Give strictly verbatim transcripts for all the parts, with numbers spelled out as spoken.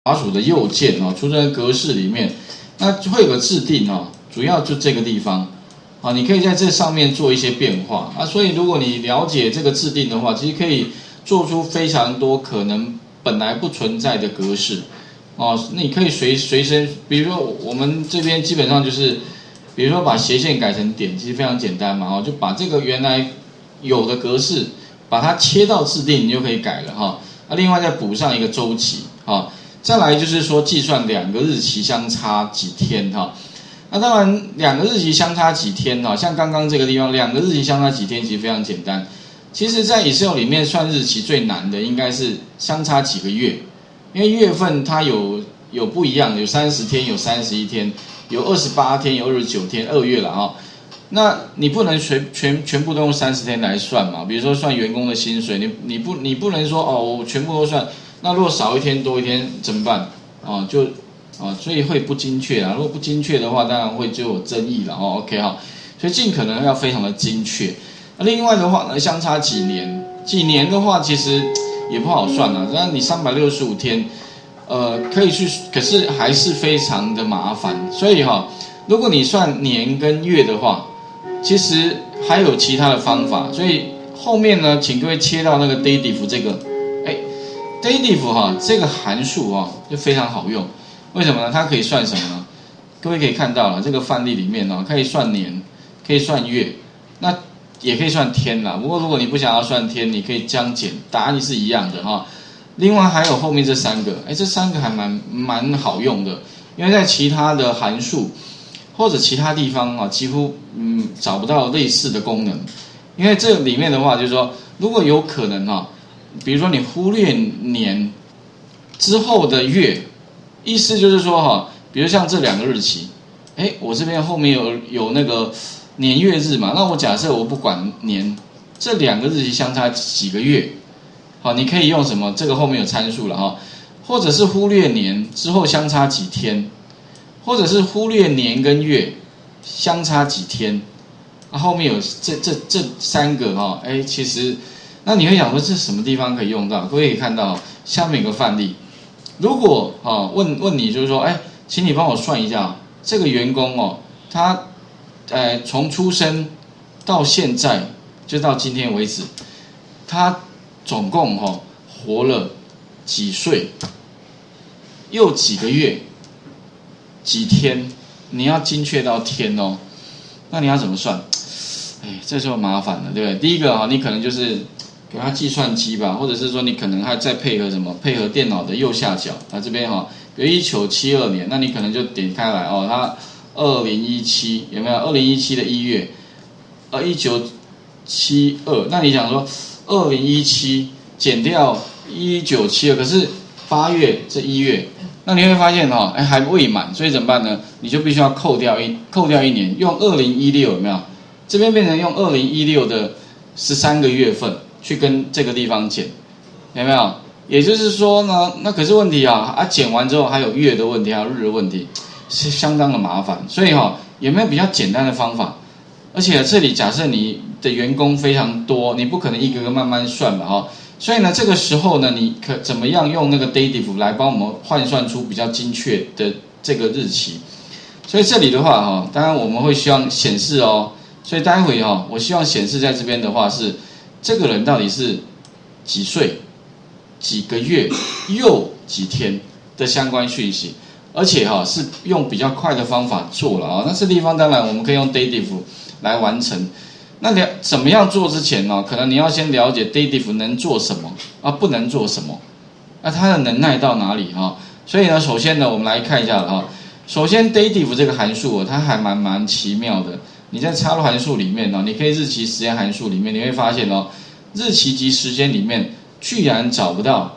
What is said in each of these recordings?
滑鼠的右键哦，储存格式里面，那会有个制定哦，主要就这个地方啊，你可以在这上面做一些变化啊。所以如果你了解这个制定的话，其实可以做出非常多可能本来不存在的格式哦。那你可以随随身，比如说我们这边基本上就是，比如说把斜线改成点，其实非常简单嘛哦，就把这个原来有的格式，把它切到制定，你就可以改了哈。那另外再补上一个周期啊。再来就是说计算两个日期相差几天哈，那当然两个日期相差几天哈，像刚刚这个地方两个日期相差几天其实非常简单。其实，在 Excel 里面算日期最难的应该是相差几个月，因为月份它有有不一样的，有三十天，有三十一天，有二十八天，有二十九天，二月了哈。那你不能全全全部都用三十天来算嘛？比如说算员工的薪水，你你不你不能说哦，我全部都算。那如果少一天多一天怎么办？哦，就啊，所以会不精确啊。如果不精确的话，当然会就有争议了哦。OK 哈，所以尽可能要非常的精确。那另外的话呢，相差几年，几年的话其实也不好算啊。那你三百六十五天，呃，可以去，可是还是非常的麻烦。所以哈，如果你算年跟月的话，其实还有其他的方法。所以后面呢，请各位切到那个 dative 这个。dative 哈，这个函数哈就非常好用，为什么呢？它可以算什么呢？各位可以看到了，这个范例里面呢，可以算年，可以算月，那也可以算天啦。不过如果你不想要算天，你可以将减，答案是一样的哈。另外还有后面这三个，哎，这三个还蛮蛮好用的，因为在其他的函数或者其他地方啊，几乎嗯找不到类似的功能。因为这里面的话，就是说，如果有可能哈。比如说你忽略年之后的月，意思就是说哈，比如像这两个日期，哎，我这边后面有有那个年月日嘛，那我假设我不管年，这两个日期相差几个月，好，你可以用什么？这个后面有参数了哈，或者是忽略年之后相差几天，或者是忽略年跟月相差几天，啊，后面有这这这三个哈，哎，其实。那你会想说这什么地方可以用到？各位可以看到下面有个范例，如果啊问问你就是说，哎，请你帮我算一下这个员工哦，他呃从出生到现在就到今天为止，他总共哈、哦、活了几岁，又几个月，几天？你要精确到天哦，那你要怎么算？哎，这就麻烦了，对不对？第一个哈，你可能就是给它计算机吧，或者是说你可能还再配合什么？配合电脑的右下角，啊这边哈，比如一九七二年，那你可能就点开来哦，它二零一七有没有？二零一七的一月，呃一九七二，那你想说二零一七减掉一九七二，可是八月这一月，那你会发现哈，哎还未满，所以怎么办呢？你就必须要扣掉一扣掉一年，用二零一六有没有？这边变成用二零一六的十三个月份去跟这个地方减，有没有？也就是说呢，那可是问题啊，啊减完之后还有月的问题，还有日的问题，是相当的麻烦。所以哈、哦，有没有比较简单的方法？而且这里假设你的员工非常多，你不可能一个个慢慢算吧哈。所以呢，这个时候呢，你可怎么样用那个 dative 来帮我们换算出比较精确的这个日期？所以这里的话哈，当然我们会希望显示哦。所以待会哈、哦，我希望显示在这边的话是，这个人到底是几岁、几个月、又几天的相关讯息，而且哈、哦、是用比较快的方法做了啊、哦。那这地方当然我们可以用 dative 来完成。那了怎么样做之前呢、哦？可能你要先了解 dative 能做什么啊，不能做什么，那它的能耐到哪里哈、哦？所以呢，首先呢，我们来看一下了哈、哦。首先 dative 这个函数、哦、它还蛮蛮奇妙的。你在插入函数里面呢，你可以日期时间函数里面，你会发现哦，日期及时间里面居然找不到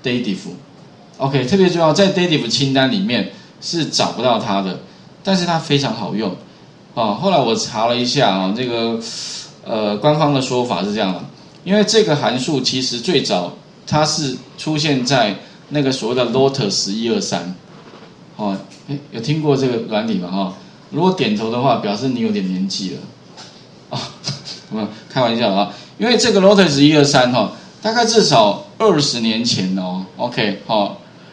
dative。OK， 特别重要，在 dative 清单里面是找不到它的，但是它非常好用哦。后来我查了一下啊、哦，这个呃官方的说法是这样的，因为这个函数其实最早它是出现在那个所谓的 Lotus 一二三，哦，有听过这个软体吗？哈、哦。如果点头的话，表示你有点年纪了，啊、哦，开玩笑啊，因为这个 Lotus 一二三哈，大概至少二十年前哦 ，OK 哈、哦，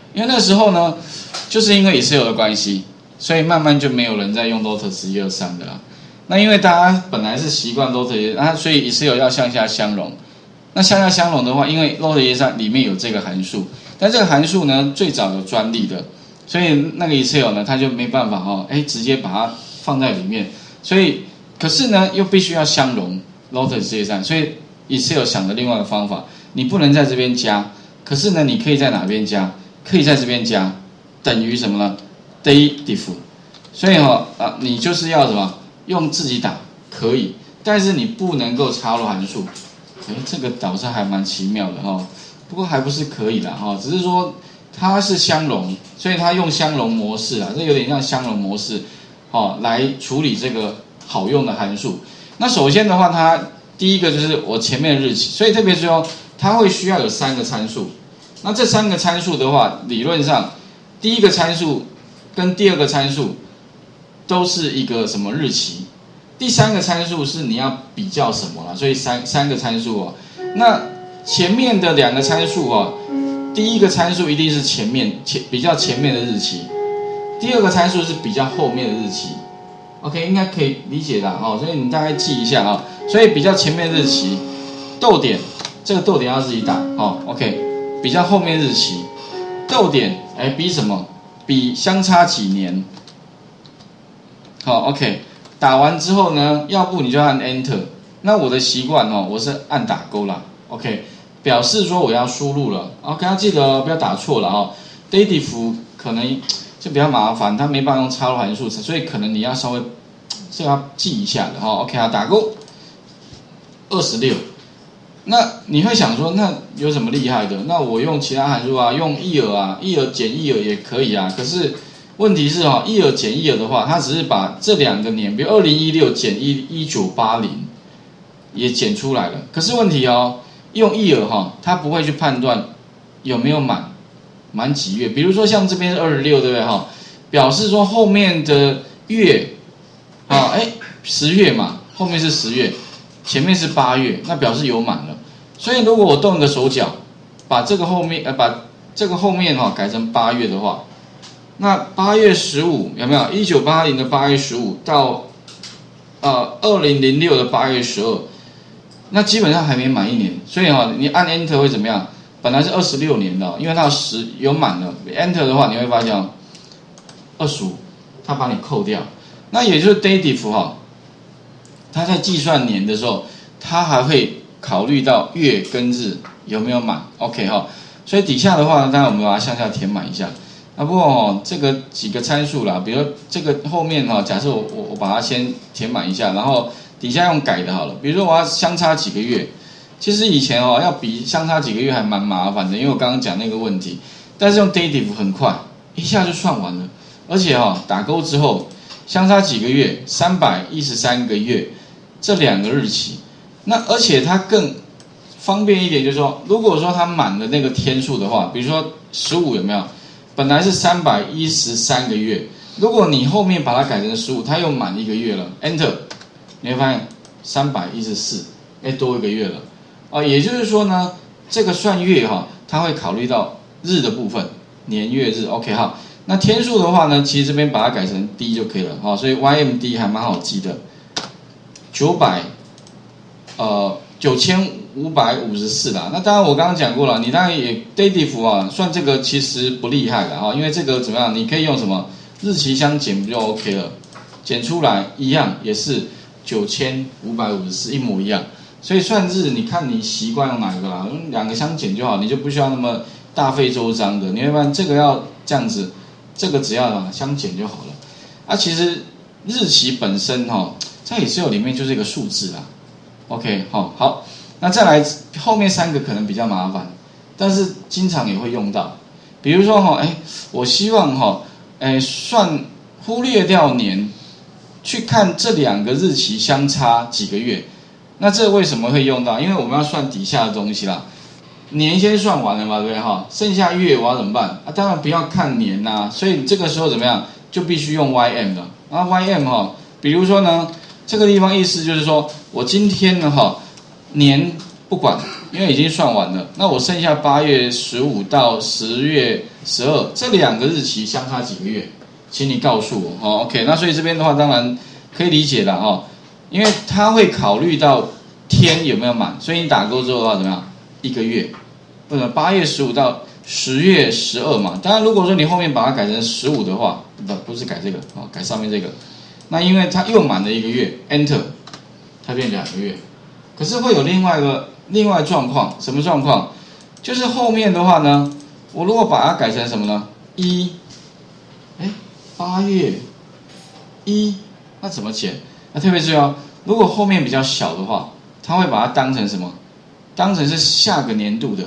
因为那时候呢，就是因为 Excel 的关系，所以慢慢就没有人在用 Lotus 一二三的啦。那因为大家本来是习惯 Lotus 啊，所以 Excel 要向下相容。那向下相容的话，因为 Lotus 一二三里面有这个函数，但这个函数呢最早有专利的，所以那个 Excel 呢它就没办法哦，哎直接把它放在里面。所以可是呢又必须要相容 Lotus 一二三，所以 Excel 想的另外一个方法，你不能在这边加，可是呢你可以在哪边加？可以在这边加，等于什么呢 ？Dative， 所以哈、哦、啊，你就是要什么用自己打可以，但是你不能够插入函数。哎，这个倒是还蛮奇妙的哈、哦，不过还不是可以的哈、哦，只是说它是相容，所以它用相容模式啊，这有点像相容模式，哦，来处理这个好用的函数。那首先的话，它第一个就是我前面的日期，所以特别说它会需要有三个参数。那这三个参数的话，理论上第一个参数跟第二个参数都是一个什么日期，第三个参数是你要比较什么啦，所以三三个参数哦。那前面的两个参数哦，第一个参数一定是前面前比较前面的日期，第二个参数是比较后面的日期。OK， 应该可以理解的哦，所以你大概记一下啊、哦。所以比较前面的日期，逗点这个逗点要自己打哦。OK。比较后面日期，逗点，哎，比什么？比相差几年。好 ，OK， 打完之后呢，要不你就按 Enter。那我的习惯哦，我是按打勾啦 ，OK， 表示说我要输入了。OK， 要记得不要打错了哦。Dative 可能就比较麻烦，它没办法用插入函数，所以可能你要稍微是要记一下的哈、哦。OK， 好，打勾，二十六。那你会想说，那有什么厉害的？那我用其他函数啊，用 year 啊 ，year 减 year 也可以啊。可是问题是哈、哦、，year 减 year 的话，它只是把这两个年，比如二零一六减一九八零也减出来了。可是问题哦，用 year 哈、哦，它不会去判断有没有满满几月。比如说像这边是二十六，对不对哈？表示说后面的月啊，哎，十月嘛，后面是十月。前面是八月，那表示有满了。所以如果我动一个手脚，把这个后面呃把这个后面哈、哦、改成八月的话，那八月十五有没有？一九八零的八月十五到呃二零零六的八月十二，那基本上还没满一年。所以哈、哦，你按 Enter 会怎么样？本来是二十六年的、哦，因为它十有满了 ，Enter 的话你会发现哦，二十五，它把你扣掉。那也就是 Dative 哈、哦。他在计算年的时候，他还会考虑到月跟日有没有满 ，OK 哈、哦。所以底下的话呢，当然我们把它向下填满一下。啊，不过哦，这个几个参数啦，比如这个后面哈、哦，假设我我我把它先填满一下，然后底下用改的好了。比如说我要相差几个月，其实以前哦要比相差几个月还蛮麻烦的，因为我刚刚讲那个问题。但是用 Dative 很快，一下就算完了，而且哈、哦、打勾之后相差几个月，三百一十三个月。这两个日期，那而且它更方便一点，就是说，如果说它满了那个天数的话，比如说十五有没有？本来是三百一十三个月，如果你后面把它改成十五，它又满一个月了 ，Enter， 你会发现三百一十四，哎，多一个月了，啊，也就是说呢，这个算月哈、哦，它会考虑到日的部分，年月日 ，OK 哈。那天数的话呢，其实这边把它改成 D 就可以了，哈，所以 Y M D 还蛮好记的。九百，呃，九千五百五十四啦。那当然我刚刚讲过了，你当然也 Dative 啊，算这个其实不厉害的啊，因为这个怎么样？你可以用什么日期相减不就 OK 了？减出来一样也是九千五百五十四，一模一样。所以算日，你看你习惯用哪一个啦？用两个相减就好，你就不需要那么大费周章的。你会发现这个要这样子，这个只要啊相减就好了。啊，其实日期本身哈、哦。在 Excel 里面就是一个数字啦 ，OK， 好，好，那再来后面三个可能比较麻烦，但是经常也会用到，比如说哈，哎，我希望哈，哎，算忽略掉年，去看这两个日期相差几个月，那这为什么会用到？因为我们要算底下的东西啦，年先算完了嘛，对不对哈？剩下月我要怎么办？啊，当然不要看年呐、啊，所以这个时候怎么样，就必须用 Y M 了，啊 ，Y M 哈，比如说呢。这个地方意思就是说，我今天呢哈，年不管， 因为已经算完了，那我剩下八月十五到十月十二这两个日期相差几个月？请你告诉我哦。OK， 那所以这边的话，当然可以理解了哦，因为他会考虑到天有没有满，所以你打勾之后的话怎么样？一个月，为什么？八月十五到十月十二嘛。当然，如果说你后面把它改成十五的话，不不是改这个哦，改上面这个，那因为它又满了一个月 ，Enter， 它变两个月。可是会有另外一个另外状况，什么状况？就是后面的话呢，我如果把它改成什么呢？一，哎，八月一，那怎么减？那特别注意哦，如果后面比较小的话，它会把它当成什么？当成是下个年度的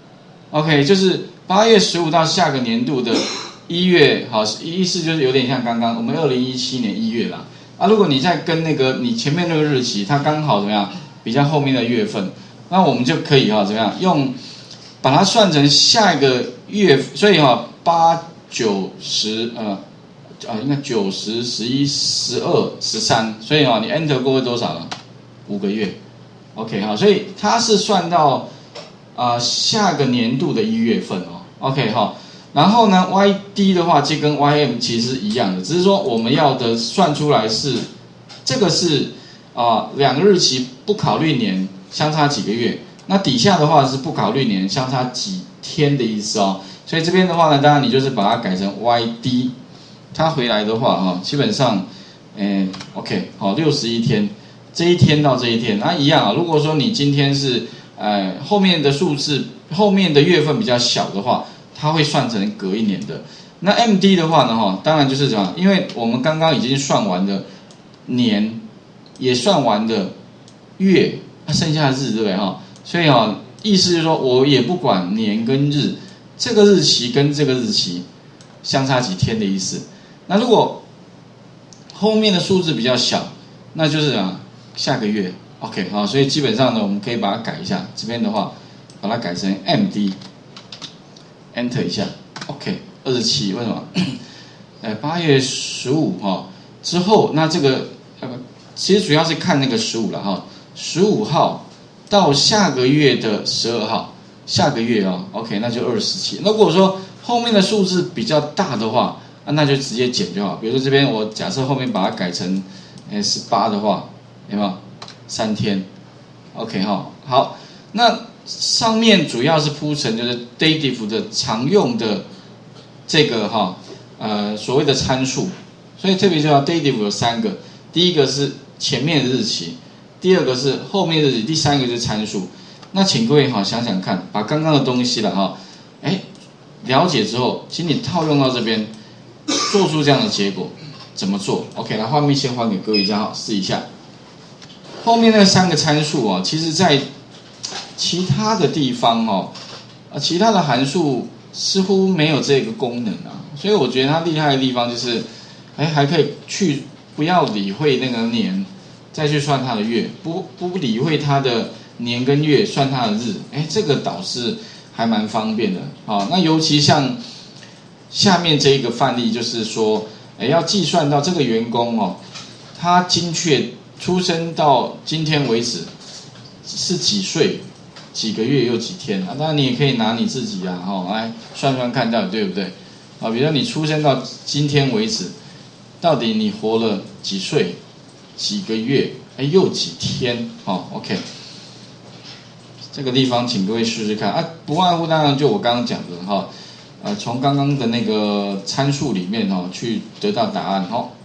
，OK， 就是八月十五到下个年度的一月，好，意思就是有点像刚刚我们二零一七年一月啦。啊，如果你再跟那个你前面那个日期，它刚好怎么样？比较后面的月份，那我们就可以哈、哦、怎么样用把它算成下一个月，所以哈、哦、八九十呃啊应该九十十一十二十三，所以哈、哦、你 enter 过会多少呢？五个月 ，OK 哈、哦，所以它是算到啊、呃、下个年度的一月份哦 ，OK 哈、哦，然后呢 Y D 的话就跟 Y M 其实一样的，只是说我们要的算出来是这个是。啊，两个日期不考虑年，相差几个月。那底下的话是不考虑年，相差几天的意思哦。所以这边的话呢，当然你就是把它改成 Y D， 它回来的话哈，基本上，诶 ，OK， 好，六十一天，这一天到这一天，那一样啊。如果说你今天是呃后面的数字，后面的月份比较小的话，它会算成隔一年的。那 M D 的话呢，哈，当然就是什么？因为我们刚刚已经算完的年。也算完的月，剩下的日对不对哈？所以哈，意思就是说我也不管年跟日，这个日期跟这个日期相差几天的意思。那如果后面的数字比较小，那就是啊下个月 ，OK 好，所以基本上呢，我们可以把它改一下。这边的话，把它改成 M D，Enter 一下 ，OK 二十七，为什么？呃，八月十五哈之后，那这个呃。其实主要是看那个十五了哈，十五号到下个月的十二号，下个月哦 ，OK， 那就二十七。如果说后面的数字比较大的话，那就直接减就好。比如说这边我假设后面把它改成诶十八的话，有没有？三天 ，OK 哈，好，那上面主要是铺成就是 dative 的常用的这个哈呃所谓的参数，所以特别就要 dative 有三个。第一个是前面的日期，第二个是后面的日期，第三个就是参数。那请各位哈想想看，把刚刚的东西了哈，哎，了解之后，请你套用到这边，做出这样的结果，怎么做 ？OK， 来画面先还给各位，这样好试一下。后面那三个参数啊，其实在其他的地方哦，啊，其他的函数似乎没有这个功能啊，所以我觉得它厉害的地方就是，哎，还可以去。不要理会那个年，再去算它的月，不不理会它的年跟月，算它的日，哎，这个倒是还蛮方便的啊、哦。那尤其像下面这一个范例，就是说，哎，要计算到这个员工哦，他精确出生到今天为止是几岁、几个月又几天啊？当然你也可以拿你自己啊，哈、哦，来算算看到底对不对？啊，比如说你出生到今天为止。到底你活了几岁、几个月，哎，又几天？哦 ，OK， 这个地方请各位试试看啊，不外乎当然就我刚刚讲的哈，呃，从刚刚的那个参数里面哈去得到答案哈。